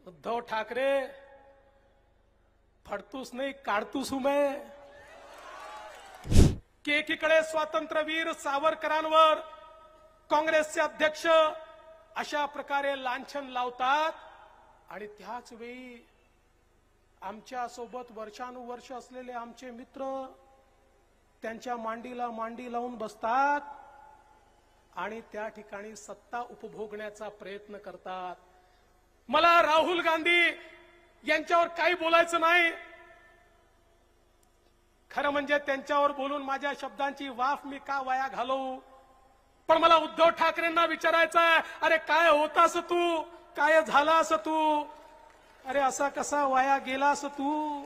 उद्धव ठाकरे फडतूस नाही काढतूस मैं की एकीकडे स्वातंत्र्यवीर सावरकरांवर काँग्रेसचे अध्यक्ष अशा प्रकारे लांछन लावतात आणि त्याच वेळी आमच्या सोबत वर्षानुवर्ष असलेले आमचे मित्र त्यांच्या मांडीला मांडी लावून बसतात आणि त्या ठिकाणी सत्ता उपभोगण्याचा प्रयत्न करतात। मला राहुल गांधी यांच्यावर काही बोलायचं नाही, खरं म्हणजे त्यांच्यावर बोलून माझ्या शब्दांची वाफ मी का वाया घालवू, पण मला उद्धव ठाकरेंना विचारायचं आहे, अरे काय होतास तू, काय झालास तू, अरे असा कसा वाया गेलास तू।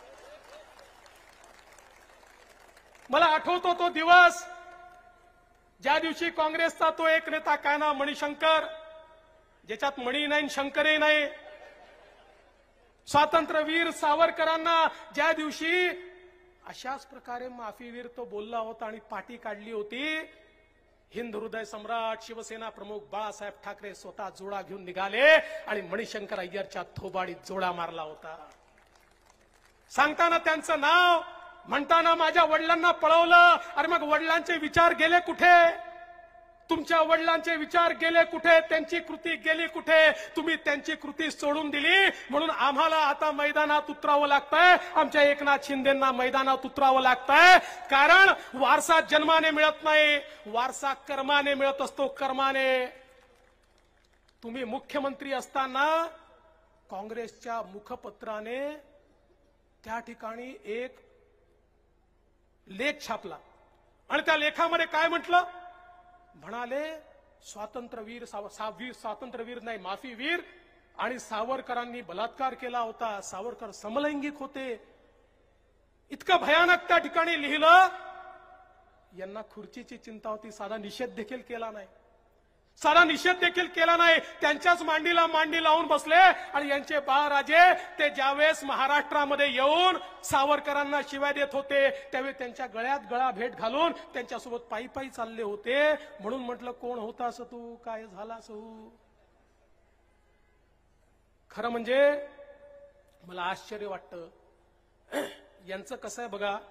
मला आठवतो तो दिवस ज्या दिवशी काँग्रेसचा तो एक नेता काय ना मणिशंकर, ज्याच्यात मणी नाही शंकरही नाही, स्वातंत्र्यवीर सावरकरांना ज्या दिवशी अशाच प्रकारे माफीवीर तो बोलला होता आणि पाठी काढली होती, हिंद हृदय सम्राट शिवसेना प्रमुख बाळासाहेब ठाकरे स्वतः जोडा घेऊन निघाले आणि मणिशंकर अय्यरच्या थोबाडीत जोडा मारला होता। सांगताना त्यांचं नाव म्हणताना माझ्या वडिलांना पळवलं, अरे मग वडिलांचे विचार गेले कुठे, तुमच्या वडिलांचे विचार गेले कुठे, त्यांची कृती गेली कुठे, तुम्ही त्यांची कृती सोडून दिली म्हणून आम्हाला आता मैदानात उतरावं लागतंय, आमच्या एकनाथ शिंदेंना मैदानात उतरावं लागतंय, कारण वारसा जन्माने मिळत नाही, वारसा कर्माने मिळत असतो, कर्माने। तुम्ही मुख्यमंत्री असताना काँग्रेसच्या मुखपत्राने त्या ठिकाणी एक लेख छापला आणि त्या लेखामध्ये काय म्हटलं, म्हणाले स्वातंत्र्यवीर नाही माफीवीर आणि सावरकरांनी बलात्कार केला होता, सावरकर समलैंगिक होते, इतकं भयानक त्या ठिकाणी लिहिलं। यांना खुर्चीची चिंता होती, साधा निषेध देखील केला नाही, साधा निषेध देखील केला नाही, त्यांच्याच मांडीला मांडी लावून बसले आणि यांचे बाळराजे ते ज्यावेळेस महाराष्ट्रामध्ये येऊन सावरकरांना शिव्या देत होते त्यावेळी त्यांच्या गळ्यात गळा भेट घालून त्यांच्यासोबत पायी पायी चालले होते। म्हणून म्हटलं कोण होतास तू, काय झालास तू। खरं म्हणजे मला आश्चर्य वाटतं यांचं कसं आहे बघा,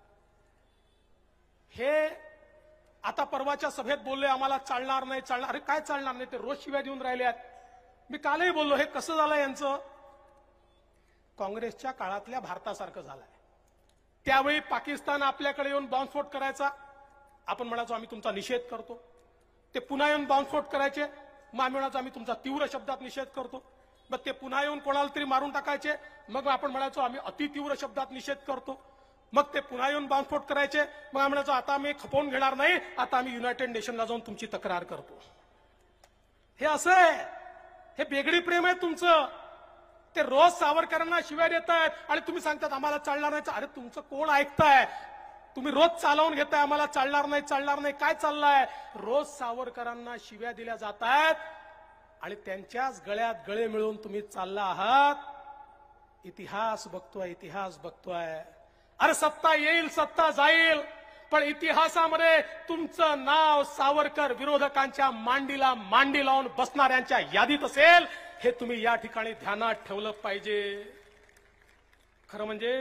हे आता परवाच्या सभेत बोलले आम्हाला चालणार नाही चालणार, अरे काय चालणार नाही, ते रोज शिव्या देऊन राहिले आहेत। मी कालही बोललो हे कसं झालं यांचं, काँग्रेसच्या काळातल्या भारतासारखं झालंय। त्यावेळी पाकिस्तान आपल्याकडे येऊन बॉम्बस्फोट करायचा, आपण म्हणायचो आम्ही तुमचा निषेध करतो, ते पुन्हा येऊन बॉम्बस्फोट करायचे, मग आम्ही म्हणायचो आम्ही तुमचा तीव्र शब्दात निषेध करतो, मग ते पुन्हा येऊन कोणाला तरी मारून टाकायचे, मग आपण म्हणायचो आम्ही अतितीव्र शब्दात निषेध करतो, मग ते पुन्हा येऊन बॉम्बस्फोट करायचे, मग आम्ही म्हणायचो आता आम्ही खपवून घेणार नाही, आता आम्ही युनायटेड नेशनला जाऊन तुमची तक्रार करतो। हे असं आहे, हे बेगडी प्रेम आहे तुमचं। ते रोज सावरकरांना शिव्या देत आहेत आणि तुम्ही सांगतात आम्हाला चालणार नाही, अरे तुमचं कोण ऐकताय, तुम्ही रोज चालवून घेताय आम्हाला चालणार नाही चालणार नाही, काय चाललंय, रोज सावरकरांना शिव्या दिल्या जात आहेत आणि त्यांच्याच गळ्यात गळे मिळून तुम्ही चालला आहात। इतिहास बघतोय, इतिहास बघतोय, अरे सत्ता येईल सत्ता जाईल, पण इतिहासामध्ये तुमचं नाव सावरकर विरोधकांच्या मांडीला मांडी लावून बसणाऱ्यांच्या यादीत असेल, हे तुम्ही या ठिकाणी ध्यानात ठेवलं पाहिजे। खरं म्हणजे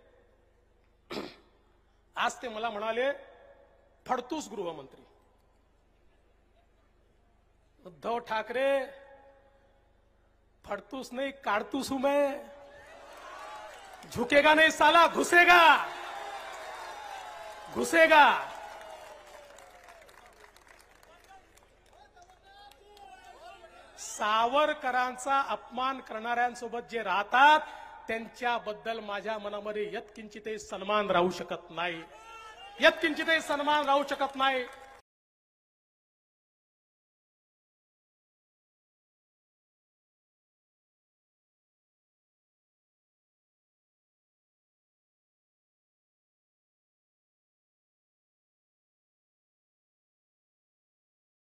आज ते मला म्हणाले फडतूस गृहमंत्री, उद्धव ठाकरे फडतूस नाही काढतूस मैं, झुकेगा नहीं साला घुसेगा घुसेगा। सावरकरांचा अपमान करणाऱ्यांसोबत जे राहतात त्यांच्याबद्दल माझ्या मनामध्ये यत्किंचितही सन्मान राहू शकत नाही, यत्किंचितही सन्मान राहू शकत नाही।